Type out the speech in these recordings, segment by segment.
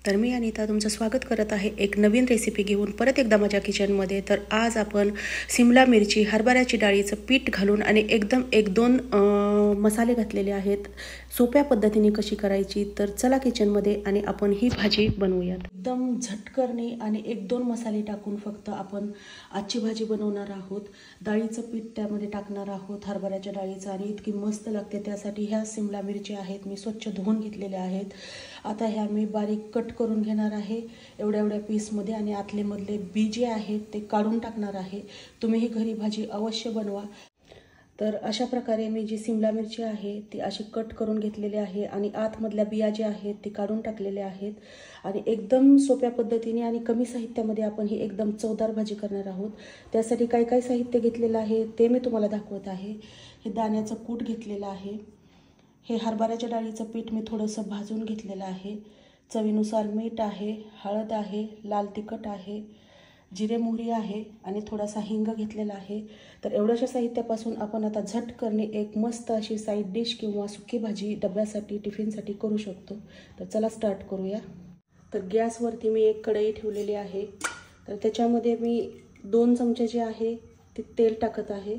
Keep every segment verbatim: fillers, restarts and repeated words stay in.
तर मी अनिता तुमचं स्वागत करत आहे एक नवीन रेसिपी घेऊन परत एकदा माझ्या किचनमध्ये। तर आज आपण सिमला मिरची हरभऱ्याची डाळीचं पीठ घालून आणि एकदम एक दोन मसाले घातलेले आहेत, सोप्या पद्धतीने कशी करायची। तर चला किचनमध्ये आणि आपण ही भाजी बनवूयात। एकदम झटकरणे आणि एक दोन मसाले टाकून फक्त आपण आजची भाजी बनवणार आहोत। डाळीचं पीठ त्यामध्ये टाकणार आहोत, हरभऱ्याच्या डाळीचं, आणि इतकी मस्त लागते। त्यासाठी ह्या सिमला मिरची आहेत, मी स्वच्छ धुवून घेतलेल्या आहेत। आता ह्या मी बारीक कट करून घेणार आहे एवढ्या एवढ्या पीसमध्ये, आणि आतले मधले बी जे आहेत ते काढून टाकणार आहे। तुम्ही ही घरी भाजी अवश्य बनवा। तर अशा प्रकारे मी जी सिमला मिरची आहे ती अशी कट करून घेतलेली आहे आणि आतमधल्या बिया ज्या आहेत ती काढून टाकलेल्या आहेत। आणि एकदम सोप्या पद्धतीने आणि कमी साहित्यामध्ये आपण ही एकदम चवदार भाजी करणार आहोत। त्यासाठी काय काय साहित्य घेतलेलं आहे ते मी तुम्हाला दाखवत आहे। हे दाण्याचं कूट घेतलेलं आहे, हे हरभऱ्याच्या डाळीचं पीठ मी थोडंसं भाजून घेतलेलं आहे, चवीनुसार मीठ आहे, हळद आहे, लाल तिखट आहे, जिरे मोहरी आहे आणि थोडासा हिंग घेतलेला आहे। तर एवढ्याशा साहित्यापासून आपण आता झटकरणे एक मस्त अशी साईड डिश किंवा सुकी भाजी डब्यासाठी टिफिनसाठी करू शकतो। तर चला स्टार्ट करूया। तर गॅसवरती मी एक कढई ठेवलेली आहे, तर त्याच्यामध्ये मी दोन चमचे जे आहे ते तेल टाकत आहे।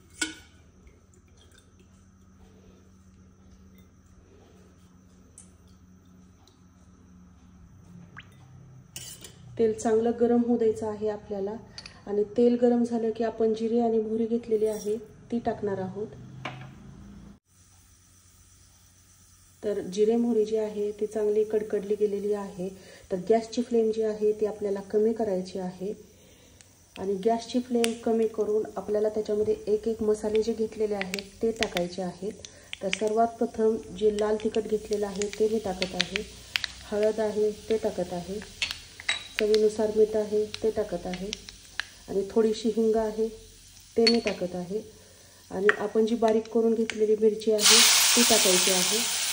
तेल चांगलं गरम होऊ द्यायचं आहे आपल्याला, आणि तेल गरम झालं की आपण जिरे आणि मोहरी घेतलेली आहे ती टाकणार आहोत। तर जिरे मोहरी जी आहे ती चांगली कडकडली गेलेली आहे। तर गॅसची फ्लेम जी आहे ती आपल्याला कमी करायची आहे, आणि गॅसची फ्लेम कमी करून आपल्याला त्याच्यामध्ये एक एक मसाले जे घेतलेले आहेत ते टाकायचे आहेत। तर सर्वात प्रथम जे लाल तिखट घेतलेलं आहे ते मी टाकत आहे, हळद आहे ते टाकत आहे, चवीनुसार मीठ आहे ते टाकत आहे, आणि थोडीशी हिंग आहे ते मी टाकत आहे, आणि आपण जी बारीक करून घेतलेली मिरची आहे ती टाकायची आहे।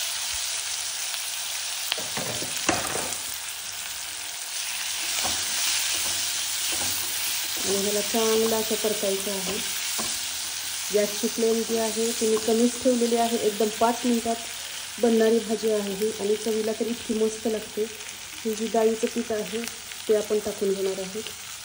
आणि ह्याला चांगलं असं परतायचं आहे। गॅसची फ्लेम जी आहे ती मी कमीच ठेवलेली आहे, एकदम पाच मिनिटात बनणारी भाजी आहे ही, आणि चवीला तर इतकी मस्त लागते। ही जी डाळीचं पीठ आहे ते आपण टाकून घेणार आहोत,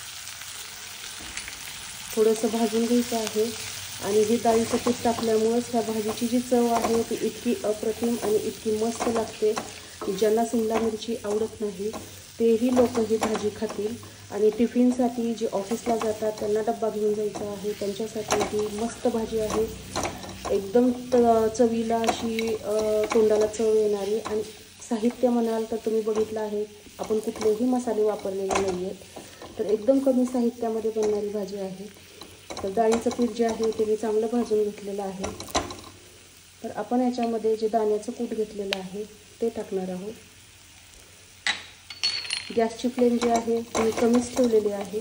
थोडंसं भाजून घ्यायचं आहे। आणि हे डाळीचं पीठ टाकल्यामुळेच ह्या भाजीची जी चव आहे ती इतकी अप्रतिम आणि इतकी मस्त लागते की ज्यांना सिमला मिरची आवडत नाही तेही लोक ही भाजी खातील। आणि टिफिनसाठी जे ऑफिसला जातात त्यांना डब्बा घेऊन जायचा आहे त्यांच्यासाठी ही मस्त भाजी आहे, एकदम चवीला अशी तोंडाला चव येणारी। आणि साहित्य म्हणाल तर तुम्ही बघितलं आहे आपण कुठलेही मसाले वापरलेले नाही आहेत, तर एकदम कमी साहित्यामध्ये बनणारी भाजी आहे। तर डाळीचं पीठ जे आहे ते मी चांगलं भाजून घेतलेलं आहे। तर आपण याच्यामध्ये जे दाण्याचं कूट घेतलेलं आहे ते टाकणार आहोत। गॅसची फ्लेम जी आहे ती कमीच ठेवलेली आहे।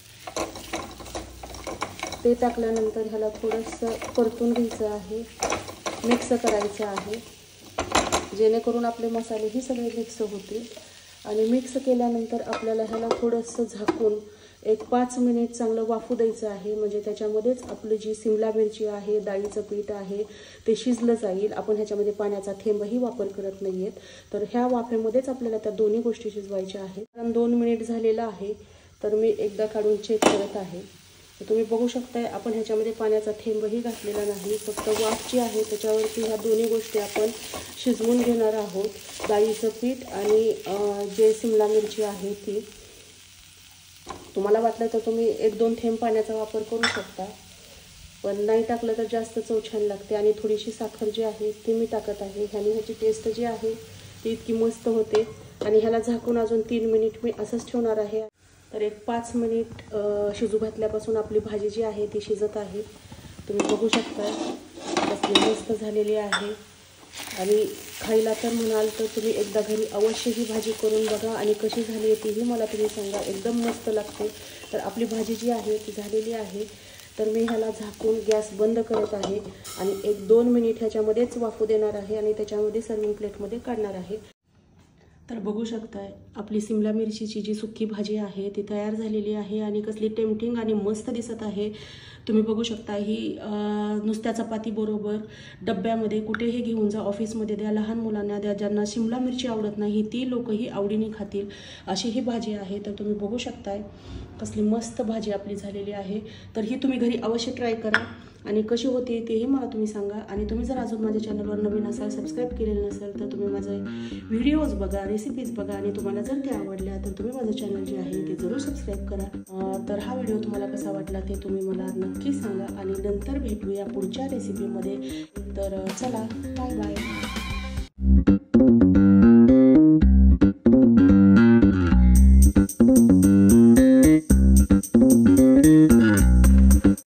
ते टाकल्यानंतर ह्याला थोडंसं परतून घ्यायचं आहे, मिक्स करायचं आहे, जेणेकरून आपले मसालेही सगळे मिक्स होतील। आणि मिक्स केल्यानंतर आपल्याला ह्याला थोडंसं झाकून एक पाच मिनिट चांगलं वाफू द्यायचं आहे, म्हणजे त्याच्यामध्येच आपली जी सिमला मिरची आहे, डाळीचं पीठ आहे ते शिजलं जाईल। आपण ह्याच्यामध्ये पाण्याचा थेंबही वापर करत नाही आहेत, तर ह्या वाफेमध्येच आपल्याला त्या दोन्ही गोष्टी शिजवायच्या आहेत। कारण दोन मिनिट झालेलं आहे, तर मी एकदा काढून चेक करत आहे। तर तुम्ही बघू शकताय आपण ह्याच्यामध्ये पाण्याचा थेंबही घातलेला नाही, फक्त वाफ जी आहे त्याच्यावरती ह्या दोन्ही गोष्टी आपण शिजवून घेणार आहोत, डाळीचं पीठ आणि जे सिमला मिरची आहे ती। तुम्हाला वाटलं तर तुम्ही एक दोन थेंब पाण्याचा वापर करू शकता, पण नाही टाकलं तर जास्त चव छान लागते। आणि थोडीशी साखर जी आहे ती मी टाकत आहे, ह्याने ह्याची टेस्ट जी आहे ती इतकी मस्त होते। आणि ह्याला झाकून अजून तीन मिनिट मी असंच ठेवणार आहे। तर एक पाच मिनिट शिजू घातल्यापासून आपली भाजी जी आहे ती शिजत आहे, तुम्ही बघू शकता कसली मस्त झालेली आहे। आणि खायला तर म्हणाल तर तुम्ही एकदा घरी अवश्य ही भाजी करून बघा, आणि कशी झाली आहे तीही मला तुम्ही सांगा, एकदम मस्त लागते। तर आपली भाजी जी आहे ती झालेली आहे, तर मी ह्याला झाकून गॅस बंद करत आहे आणि एक दोन मिनिट ह्याच्यामध्येच वाफू देणार आहे, आणि त्याच्यामध्ये सर्विंग प्लेटमध्ये काढणार आहे। तर बघू शकताय आपली सिमला मिरचीची जी सुकी भाजी आहे ती तयार झालेली आहे आणि कसली टेम्पटिंग आणि मस्त दिसत आहे। तुम्ही बघू शकता ही नुसत्या चपाती बरोबर डब्यामध्ये कुठेही घेऊन जा, ऑफिसमध्ये द्या, लहान मुलांना द्या, ज्यांना सिमला मिरची आवडत नाही ती लोकही आवडीने खातील अशी ही भाजी आहे। तर तुम्ही बघू शकताय कसली मस्त भाजी आपली झालेली आहे। तर ही तुम्ही घरी अवश्य ट्राय करा आणि कशी होते तेही मला तुम्ही सांगा। आणि तुम्ही जर अजून माझ्या चॅनलवर नवीन असाल, सबस्क्राईब केलेलं नसेल तर तुम्ही माझे व्हिडिओज बघा, रेसिपीज बघा आणि तुम्हाला जर त्या आवडल्या तर तुम्ही माझं चॅनल जे आहे ते जरूर सबस्क्राईब करा। तर हा व्हिडिओ तुम्हाला कसा वाटला ते तुम्ही मला नक्की सांगा आणि नंतर भेटूया पुढच्या रेसिपीमध्ये। तर चला, बाय बाय।